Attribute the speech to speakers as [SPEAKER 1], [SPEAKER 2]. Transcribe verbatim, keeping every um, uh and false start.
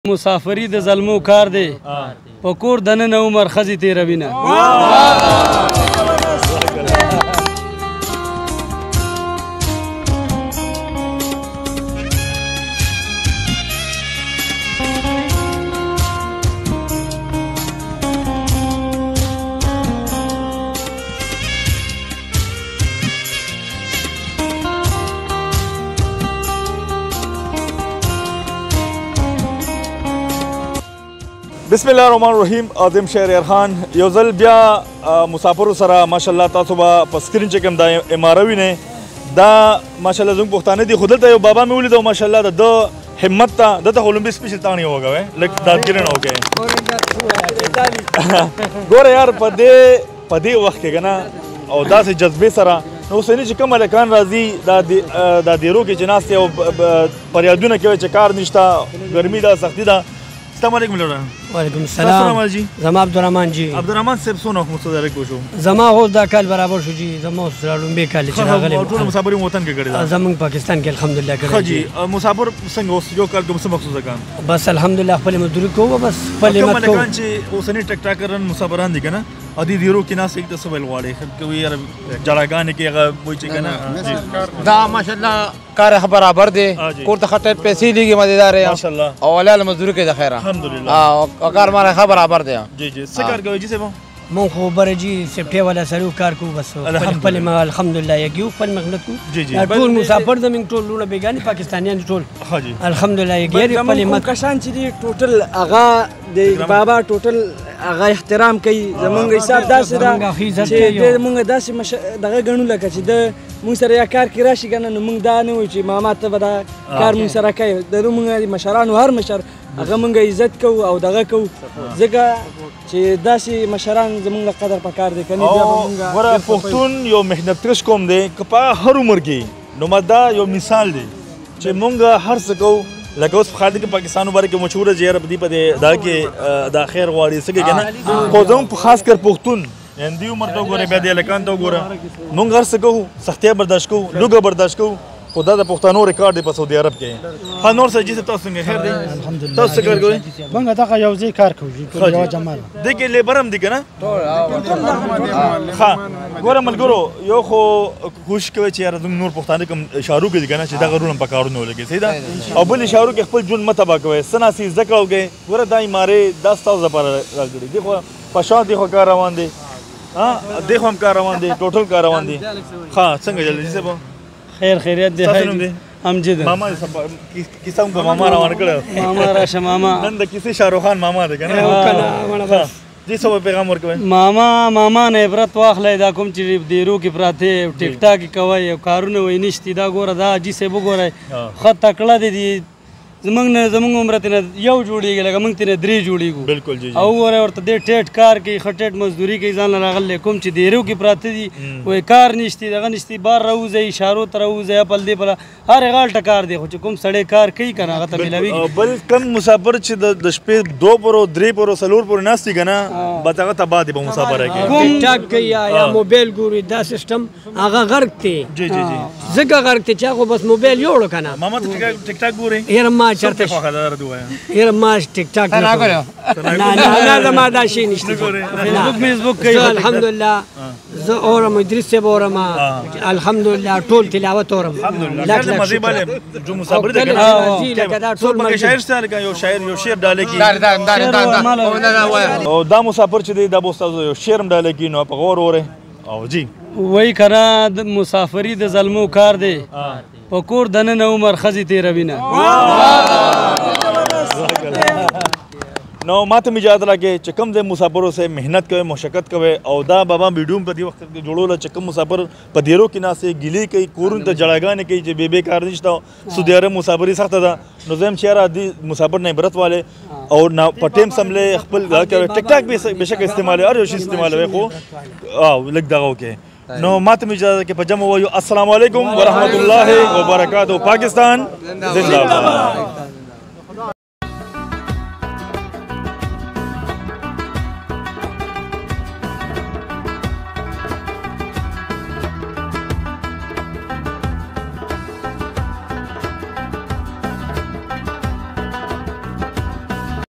[SPEAKER 1] مسافری د زلمو کار دی په کور دننه عمر ښځې تېروینه
[SPEAKER 2] بسم الله الرحمن الرحیم. عظیم شهریار خان یو ځل بیا مسافرو سره ماشاءالله تاسو به په سکرین چې کوم دا اماره وینئ دا ماشاءالله زموږ پښتانه دي. خو دلته یو بابا مې ولید او ماشاءالله د ده همت ته دلته خو لومبي سپیشل تاڼې ووږوئ لږ دادګیري نه وکړئ. ګوره یار په دې په دې وخت کې که نه او داسې جذبې سره نو اوسني چې کوم هلکان راځي دا دیرو کې چې ناست دي او فریادونه کوي چې کار نشته ګرمي ده سختي ده. السلام علیکم لورا.
[SPEAKER 1] وعلیکم السلام جی. زما عبدالرحمن جی.
[SPEAKER 2] عبدالرحمن صاحب څونه مستدرک وشو؟
[SPEAKER 1] زما هو دا کال برابر شو جی. زما سره لومبي کال چې راغلی
[SPEAKER 2] ټول مسافر وطن کې کړی دا.
[SPEAKER 1] زمونږ پاکستان کې الحمدلله کړی.
[SPEAKER 2] ښه جی. مسافر څنګه اوس یو کال کوم څه مخصوصه کان؟
[SPEAKER 1] بس الحمدلله خپل مزدوري کوو بس خپل
[SPEAKER 2] مت کوو. کوم چې اوسنی ټک ټاکرن مسافران دي کنه ا دې دیرو کې ناس یک د سوال غواړي کوي یار جړاګانې کې هغه وای چې کنه
[SPEAKER 3] دا ماشاءالله کار برابر دی کور ته خطر پیسې لګي مزیدار ہے
[SPEAKER 2] ماشاءالله
[SPEAKER 3] او ولال مزدور کې د خیره
[SPEAKER 2] الحمدلله
[SPEAKER 3] او کار ماره خبر برابر دی.
[SPEAKER 2] جی جی څه کار کوي جی سبا
[SPEAKER 1] مون خو بر جی سپټه والا سره کار کو بس خپل ما الحمدلله یو خپل مهنت کو.
[SPEAKER 2] جی جی
[SPEAKER 1] ټول مسافر زمين ټول لونه بیگانی پاکستانیان ټول
[SPEAKER 2] ها جی
[SPEAKER 1] الحمدلله یې خپل مت
[SPEAKER 4] کشان چې دی ټوټل اغا د بابا ټوټل اغا احترام کوي. زمونږ حساب داسې ده چې مونږ داسې دغه ګڼو لکه چې د مونږ سره یا کار کې راشي که نه نو مونږ دا نه وایو چې ماما ته به دا کار مونږ سره کوي. د مونږ مشرانو هر مشر هغه مونږ عزت کوو او دغه کوو ځکه چې داسې مشران زمونږ له قدر پکار دی که نه بیا به مونږ
[SPEAKER 2] ګوره پښتون یو محنتکش قوم دی که په هر عمر کې نو ما دا یو مثال دی چې مونږ هر څه کوو لکه اوس په خاطر کې پاکستان مبارک کې مشهوره چې یاره په دې په دې دا کې دا خیر غواړي څه کوي که نه خو زموږ په خاص کر پښتون هندي عمر ته وګوره بیا د هلکان ته وګوره مونږ هر څه کوو سختیا برداشت کوو لوږه برداشت کوو خو دا د پښتنو ریکارډ دی په سعودي عرب کې. ها نور څه جي تاسو څنګه خیر دی تاسو څه کار کوئ؟
[SPEAKER 4] مونږ دغه یو ځای کار کوو یو جمال
[SPEAKER 2] دې کې لیبر هم دي که نه ښه ګوره ملګرو یو خو کوشش کوئ چې یاره زموږ نور پښتانه کوم اشارو کې دي که نه چې دغه رول هم په کارونه ولګوي صحیح ده او بل اشارو کې خپل ژوند مه تباه کوئ څه ناسې زده کړه وکړئ. ګوره دا ایمارې دا ستاسو دپاره راګړي دي خو په شا دې خو کار روان دی ها دې خو هم کار روان دی ټوټل کار روان دی. ښه څنګه جلدي صاحب
[SPEAKER 1] خیر خیریت دی امجد
[SPEAKER 2] ماما کیسه هم په ماما روان کړی
[SPEAKER 1] ماما راشه ماما
[SPEAKER 2] نن د کیسې شاهرخ خان ماما دی که نه جی څه پیغام ورکوئ؟
[SPEAKER 1] ماما ماما نه عبرت واخلئ دا کوم چې دیرو کې پراته ټیک ټاک کوئ او کارونه وایي نشتي دا ګوره دا جي صاحب وګورئ ښه تکړه دی زمونږ نه زمونږ عمره ته نه یو جوړېږي لکه موږ ته نه درې جوړېږو
[SPEAKER 2] بالکل جی
[SPEAKER 1] او وګورئ ورته دې ټیټ کار کوي ښه ټیټ مزدوري کوي ځان له راغلی کوم چې دیرو کې پراته دي وایي کار نشتي دغه نشتي بار راوځئ اشارو ته راوځئ اپل دې پله هر غالټه کار دی خو چې کوم سړی کار کوي که نه هغه ته میلاویږي.
[SPEAKER 2] بل کم مسافر چې د شپې دو پورو درې پورو څلور پورې ناست دي که نه بس هغه تباه دي په مسافره کې
[SPEAKER 1] ټیک ټاک کوي یا موبایل ګوري دا سیسټم هغه غرق دی
[SPEAKER 2] جی جی جی
[SPEAKER 1] ځکه غرق دی چې هغه بس موبایل یوړو که نه
[SPEAKER 2] ماما ته ټیک ټاک ګورئ
[SPEAKER 1] یاره ما چېرته یاره ما ټیک ټاک نه نه نه زما دا شی نشته فیسبوک میسبوک کوي الحمدلله زه اورم ادریس صاحب اورم الحمدلله ټول تلاوت اورم
[SPEAKER 2] لکه مزه باندې جو مسافر دي
[SPEAKER 1] لکه دا ټول
[SPEAKER 2] شاعر سره یو شاعر یو شعر ډاله کی او دا مسافر چې دی دا بوستازو یو شعر هم ډاله کی نو په غور اوره او جی
[SPEAKER 1] وای کنه د مسافری د زلمو کار دی په کور دننه عمر ښځې تېروینه.
[SPEAKER 2] نو ماته مې اجازه راکړئ چې کوم ځای مسافرو سره محنت کوئ مشقت کوئ او دا بابا ویډیو په دې وخت کې جوړوله چې کوم مسافر په دیرو کې ناست دی ګیلې کوي کورونو ته جړاګانې کوي چې بې بې کار نشته سعودي عرب مسافري سخته ده نو زه یم چې یاره دې مسافر نه عبرت والے او په ټیم سملې خپل ټیک ټاک بېشکه استعمالوي هر یو شي استعمالوي خو او لږ دغه وکړئ. نو ماته مې اجازه کې په جمع وایو السلام علیکم ورحمت الله وبرکاتہ. پاکستان زنده باد.